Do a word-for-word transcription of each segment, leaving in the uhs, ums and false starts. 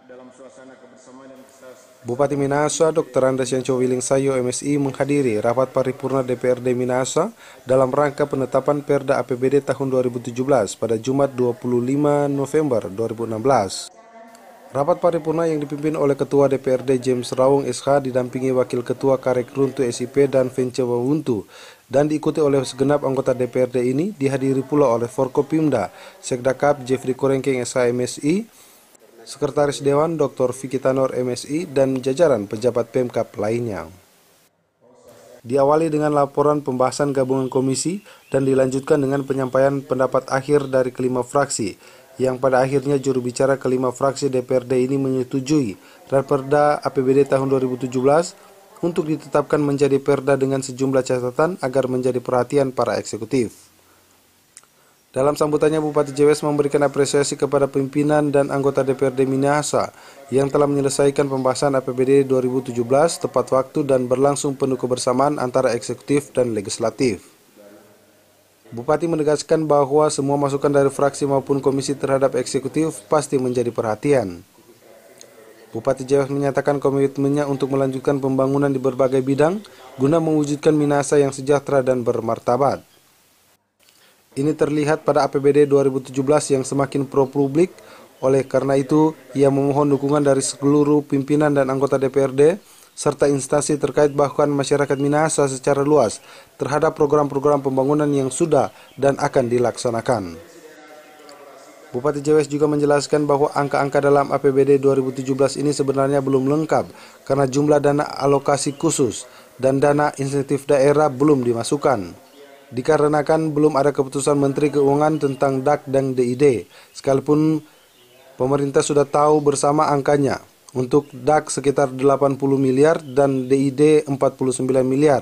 dalam suasana kebersamaan dan kesatuan. Bupati Minahasa Doktor Andes Yanco Wiling Sayo M S I menghadiri rapat paripurna D P R D Minahasa dalam rangka penetapan Perda A P B D tahun dua ribu tujuh belas pada Jumat dua puluh lima November dua ribu enam belas. Rapat paripurna yang dipimpin oleh Ketua D P R D James Rawung S H didampingi Wakil Ketua Karek Runtu S I P dan Vence Wawuntu dan diikuti oleh segenap anggota D P R D ini dihadiri pula oleh Forkopimda, Sekdakap Jeffrey Korengkeng S H M S I, Sekretaris Dewan Doktor Vicky Tanor M S I, dan jajaran pejabat Pemkab lainnya. Diawali dengan laporan pembahasan gabungan komisi dan dilanjutkan dengan penyampaian pendapat akhir dari kelima fraksi, yang pada akhirnya juru bicara kelima fraksi D P R D ini menyetujui Raperda A P B D tahun dua ribu tujuh belas untuk ditetapkan menjadi perda dengan sejumlah catatan agar menjadi perhatian para eksekutif. Dalam sambutannya, Bupati Jewes memberikan apresiasi kepada pimpinan dan anggota D P R D Minahasa yang telah menyelesaikan pembahasan A P B D dua ribu tujuh belas tepat waktu dan berlangsung penuh kebersamaan antara eksekutif dan legislatif. Bupati menegaskan bahwa semua masukan dari fraksi maupun komisi terhadap eksekutif pasti menjadi perhatian. Bupati Jewes menyatakan komitmennya untuk melanjutkan pembangunan di berbagai bidang guna mewujudkan Minahasa yang sejahtera dan bermartabat. Ini terlihat pada A P B D dua ribu tujuh belas yang semakin pro-publik. Oleh karena itu, ia memohon dukungan dari seluruh pimpinan dan anggota D P R D serta instansi terkait bahkan masyarakat Minahasa secara luas terhadap program-program pembangunan yang sudah dan akan dilaksanakan. Bupati Jewes juga menjelaskan bahwa angka-angka dalam A P B D dua ribu tujuh belas ini sebenarnya belum lengkap karena jumlah dana alokasi khusus dan dana insentif daerah belum dimasukkan. Dikarenakan belum ada keputusan Menteri Keuangan tentang D A K dan D I D, sekalipun pemerintah sudah tahu bersama angkanya. Untuk D A K sekitar delapan puluh miliar dan D I D empat puluh sembilan miliar.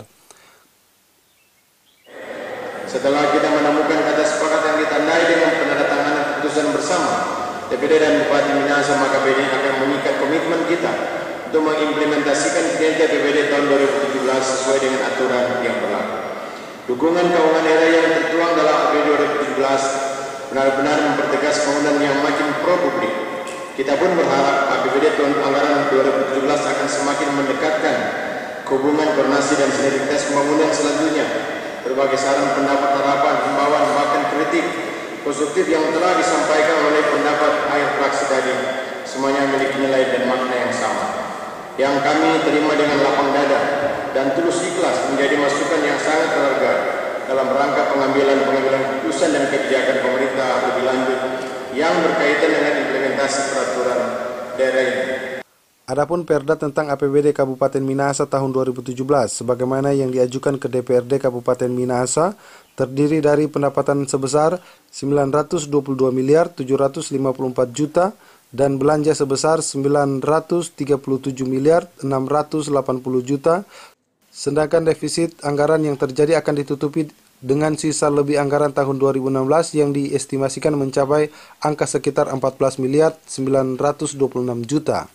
Setelah kita menemukan kata sepakat yang ditandai dengan penandatanganan keputusan bersama, D P R D dan Bupati Minahasa, maka B D akan mengikat komitmen kita untuk mengimplementasikan kinerja A P B D tahun dua ribu tujuh belas sesuai dengan aturan yang berlaku. Dukungan keuangan daerah yang tertuang dalam A P B D dua ribu tujuh belas benar-benar mempertegas pembangunan yang makin pro-publik. Kita pun berharap A P B D tahun anggaran dua ribu tujuh belas akan semakin mendekatkan hubungan koordinasi dan sinergitas pembangunan selanjutnya. Berbagai saran, pendapat, harapan, himbauan, bahkan kritik konstruktif yang telah disampaikan oleh pendapat akhir fraksi tadi semuanya memiliki nilai dan makna yang sama, yang kami terima dengan lapang dada dan tulus ikhlas menjadi masukan yang sangat berharga dalam rangka pengambilan pengambilan keputusan dan kebijakan pemerintah lebih lanjut yang berkaitan dengan implementasi peraturan daerah ini. Adapun Perda tentang A P B D Kabupaten Minahasa tahun dua ribu tujuh belas sebagaimana yang diajukan ke D P R D Kabupaten Minahasa terdiri dari pendapatan sebesar sembilan ratus dua puluh dua miliar tujuh ratus lima puluh empat juta dan belanja sebesar sembilan ratus tiga puluh tujuh miliar enam ratus delapan puluh juta, sedangkan defisit anggaran yang terjadi akan ditutupi dengan sisa lebih anggaran tahun dua ribu enam belas yang diestimasikan mencapai angka sekitar empat belas miliar sembilan ratus dua puluh enam juta.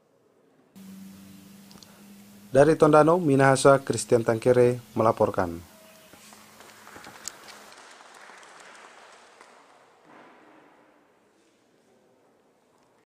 Dari Tondano, Minahasa, Christian Tangkere melaporkan.